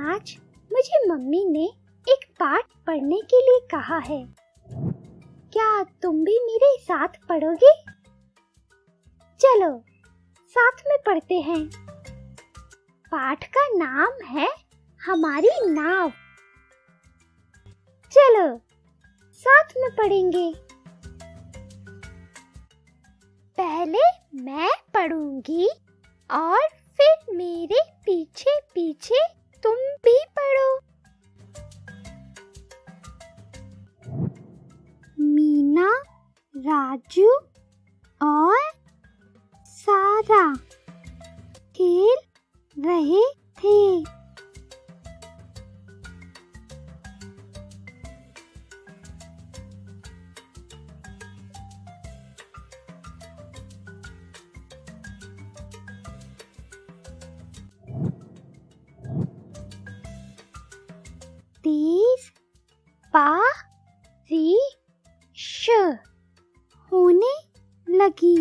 आज मुझे मम्मी ने एक पाठ पढ़ने के लिए कहा है। क्या तुम भी मेरे साथ पढ़ोगे? चलो साथ में पढ़ते हैं। पाठ का नाम है हमारी नाव। चलो साथ में पढ़ेंगे। पहले मैं पढ़ूंगी और फिर मेरे पीछे पीछे तुम भी पढ़ो। मीना, राजू और सारा खेल रहे थे। तेज बारिश होने लगी।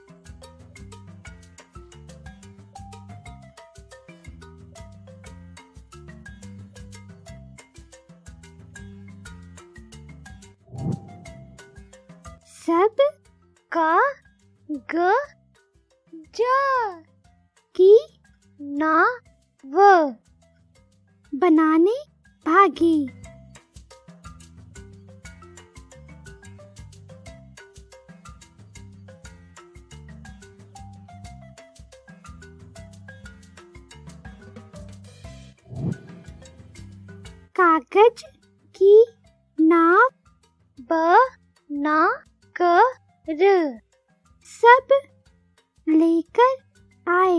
सब कागज की नाव बनाने भागी। कागज की नाव बना कर सब लेकर आए।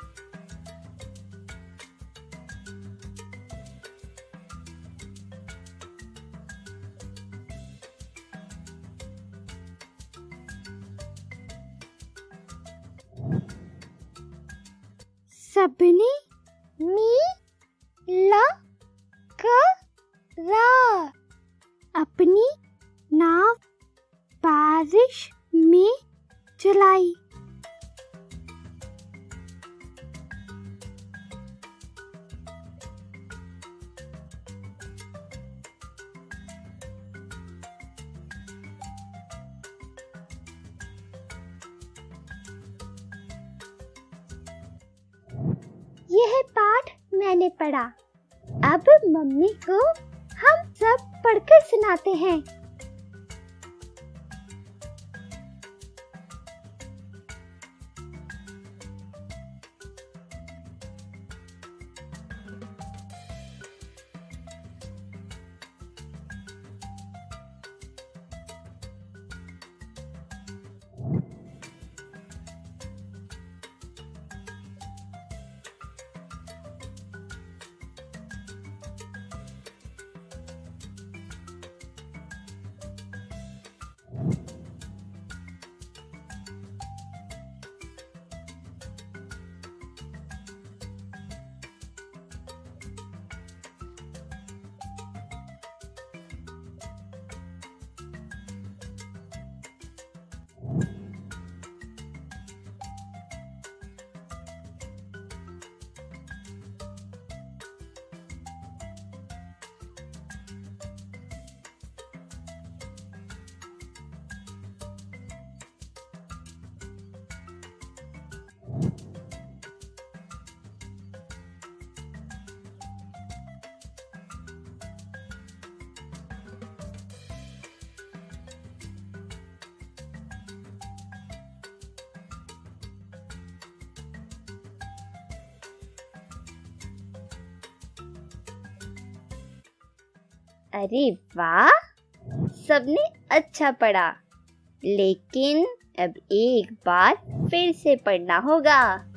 सबने मिलकर अपनी नाव बारिश में चलाई। यह पाठ मैंने पढ़ा। अब मम्मी को हम सब पढ़कर सुनाते हैं। अरे वाह, सबने अच्छा पढ़ा, लेकिन अब एक बार फिर से पढ़ना होगा।